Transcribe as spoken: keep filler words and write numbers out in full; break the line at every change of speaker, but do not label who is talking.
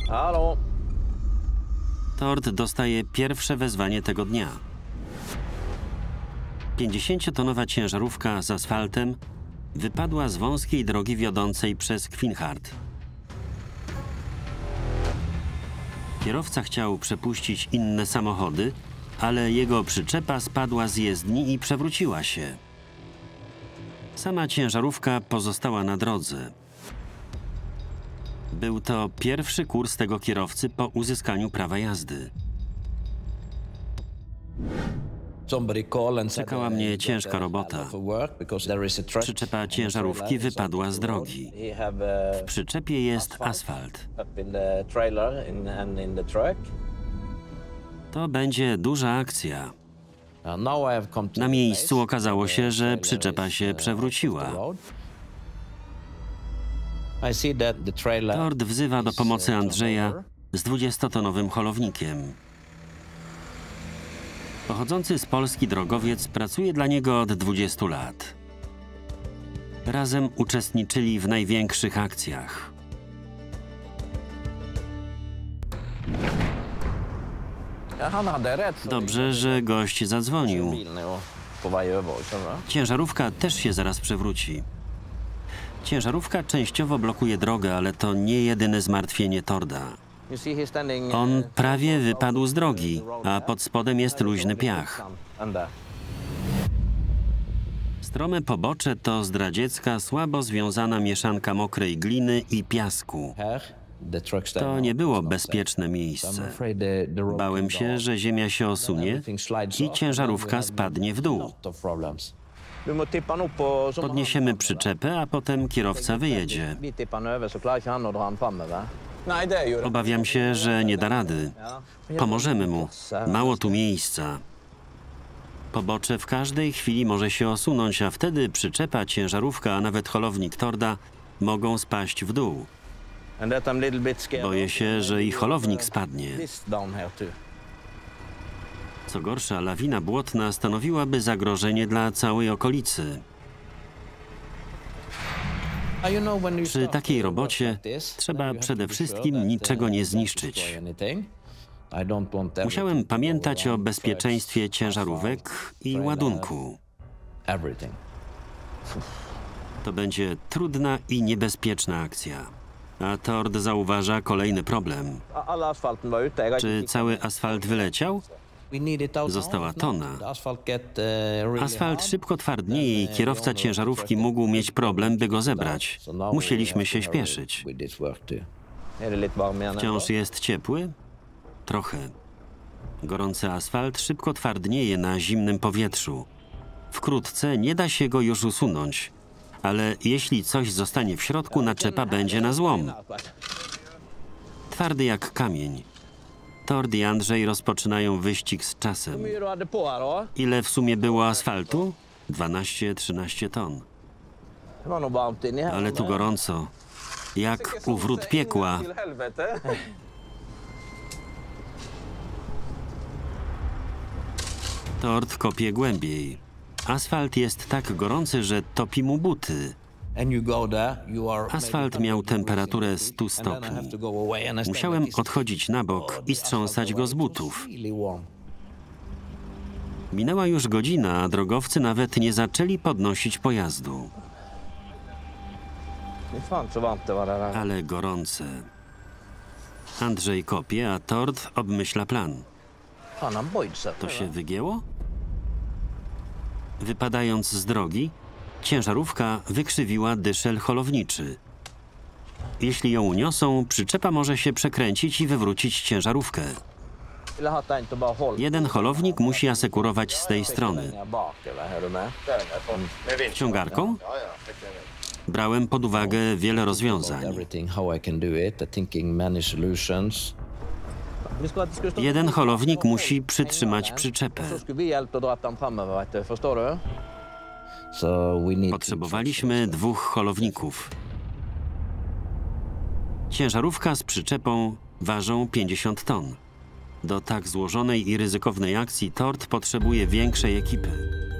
Halo.
Tord dostaje pierwsze wezwanie tego dnia. pięćdziesięciotonowa ciężarówka z asfaltem wypadła z wąskiej drogi wiodącej przez Kvinnherad. Kierowca chciał przepuścić inne samochody, ale jego przyczepa spadła z jezdni i przewróciła się. Sama ciężarówka pozostała na drodze. Był to pierwszy kurs tego kierowcy po uzyskaniu prawa jazdy. Czekała mnie ciężka robota. Przyczepa ciężarówki wypadła z drogi. W przyczepie jest asfalt. To będzie duża akcja. Na miejscu okazało się, że przyczepa się przewróciła. Tord wzywa do pomocy Andrzeja z dwudziestotonowym holownikiem. Pochodzący z Polski drogowiec pracuje dla niego od dwudziestu lat. Razem uczestniczyli w największych akcjach. Dobrze, że gość zadzwonił. Ciężarówka też się zaraz przewróci. Ciężarówka częściowo blokuje drogę, ale to nie jedyne zmartwienie Torda. On prawie wypadł z drogi, a pod spodem jest luźny piach. Strome pobocze to zdradziecka, słabo związana mieszanka mokrej gliny i piasku. To nie było bezpieczne miejsce. Bałem się, że ziemia się osunie i ciężarówka spadnie w dół. Podniesiemy przyczepę, a potem kierowca wyjedzie. Obawiam się, że nie da rady. Pomożemy mu. Mało tu miejsca. Pobocze w każdej chwili może się osunąć, a wtedy przyczepa, ciężarówka, a nawet holownik Torda mogą spaść w dół. Boję się, że i holownik spadnie. Co gorsza, lawina błotna stanowiłaby zagrożenie dla całej okolicy. Przy takiej robocie trzeba przede wszystkim niczego nie zniszczyć. Musiałem pamiętać o bezpieczeństwie ciężarówek i ładunku. To będzie trudna i niebezpieczna akcja. A Tord zauważa kolejny problem. Czy cały asfalt wyleciał? Została tona. Asfalt szybko twardnieje i kierowca ciężarówki mógł mieć problem, by go zebrać. Musieliśmy się śpieszyć. Wciąż jest ciepły? Trochę. Gorący asfalt szybko twardnieje na zimnym powietrzu. Wkrótce nie da się go już usunąć, ale jeśli coś zostanie w środku, naczepa będzie na złom. Twardy jak kamień. Tord i Andrzej rozpoczynają wyścig z czasem. Ile w sumie było asfaltu? dwanaście trzynaście ton. Ale tu gorąco. Jak u wrót piekła. Tord kopie głębiej. Asfalt jest tak gorący, że topi mu buty. Asfalt miał temperaturę stu stopni. Musiałem odchodzić na bok i strząsać go z butów. Minęła już godzina, a drogowcy nawet nie zaczęli podnosić pojazdu. Ale gorące. Andrzej kopie, a Tord obmyśla plan. To się wygięło? Wypadając z drogi, ciężarówka wykrzywiła dyszel holowniczy. Jeśli ją uniosą, przyczepa może się przekręcić i wywrócić ciężarówkę. Jeden holownik musi asekurować z tej strony. Wciągarką? Brałem pod uwagę wiele rozwiązań. Jeden holownik musi przytrzymać przyczepę. Potrzebowaliśmy dwóch holowników. Ciężarówka z przyczepą ważą pięćdziesiąt ton. Do tak złożonej i ryzykownej akcji Tord potrzebuje większej ekipy.